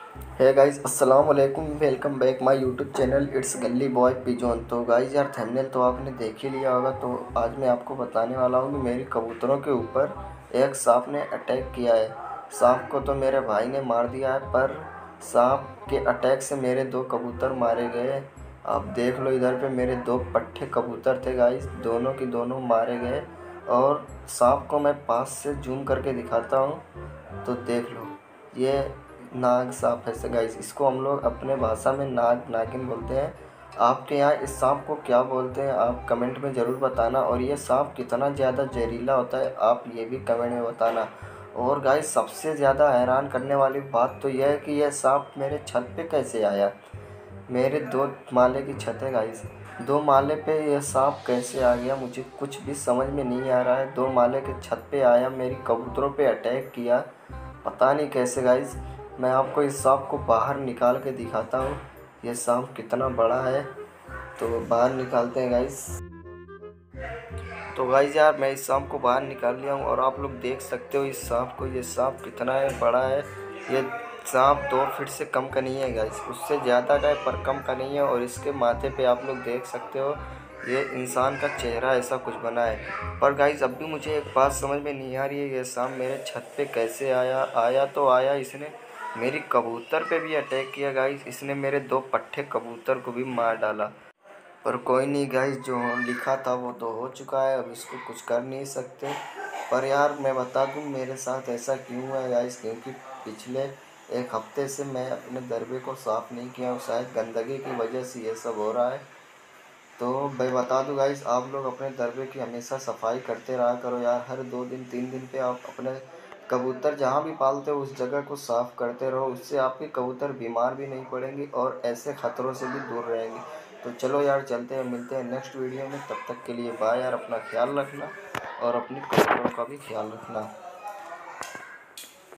है गाइस, अस्सलाम वालेकुम। Welcome back my YouTube channel it's gully boy pigeon. तो गाइस यार, थंबनेल तो आपने देख ही लिया होगा। तो आज मैं आपको बताने वाला हूँ कि मेरी कबूतरों के ऊपर एक सांप ने अटैक किया है। सांप को तो मेरे भाई ने मार दिया है, पर सांप के अटैक से मेरे दो कबूतर मारे गए। आप देख लो, इधर पे मेरे दो पट्टे कबूतर थे गाइस, दोनों की दोनों मारे गए। और सांप को मैं पास से जूम करके दिखाता हूँ तो देख लो, ये नाग सांप है गाइस। इसको हम लोग अपने भाषा में नाग नागिन बोलते हैं। आपके यहाँ इस सांप को क्या बोलते हैं, आप कमेंट में ज़रूर बताना। और ये सांप कितना ज़्यादा जहरीला होता है, आप ये भी कमेंट में बताना। और गाइस, सबसे ज़्यादा हैरान करने वाली बात तो यह है कि यह सांप मेरे छत पे कैसे आया। मेरे 2 माले की छत है गाइस, 2 माले पे यह सांप कैसे आ गया, मुझे कुछ भी समझ में नहीं आ रहा है। 2 माले के छत पे आया, मेरी कबूतरों पे अटैक किया, पता नहीं कैसे गाइस। मैं आपको इस सांप को बाहर निकाल के दिखाता हूँ, यह सांप कितना बड़ा है। तो बाहर निकालते हैं गाइस। तो गाइस यार, मैं इस सांप को बाहर निकाल लिया हूँ और आप लोग देख सकते हो इस सांप को। ये सांप कितना है, बड़ा है। ये सांप 2 फीट से कम का नहीं है गाइस, उससे ज़्यादा का है पर कम का नहीं है। और इसके माथे पे आप लोग देख सकते हो, ये इंसान का चेहरा ऐसा कुछ बना है। पर गाइस, अब भी मुझे एक बात समझ में नहीं आ रही है, ये सांप मेरे छत पे कैसे आया। आया तो आया, इसने मेरी कबूतर पे भी अटैक किया गाइस। इसने मेरे 2 पट्टे कबूतर को भी मार डाला। पर कोई नहीं गाइस, जो लिखा था वो तो हो चुका है, अब इसको कुछ कर नहीं सकते। पर यार, मैं बता दूं मेरे साथ ऐसा क्यों हुआ है गाइस, क्योंकि पिछले 1 हफ्ते से मैं अपने दरबे को साफ़ नहीं किया हूँ। शायद गंदगी की वजह से ये सब हो रहा है। तो मैं बता दूं गाइस, आप लोग अपने दरबे की हमेशा सफाई करते रहा करो यार। हर 2 दिन 3 दिन पे आप अपने कबूतर जहाँ भी पालते हो उस जगह को साफ़ करते रहो। उससे आपके कबूतर बीमार भी नहीं पड़ेंगे और ऐसे ख़तरों से भी दूर रहेंगे। तो चलो यार, चलते हैं, मिलते हैं नेक्स्ट वीडियो में। तब तक के लिए बाय यार, अपना ख्याल रखना और अपनी कबूतरों का भी ख्याल रखना।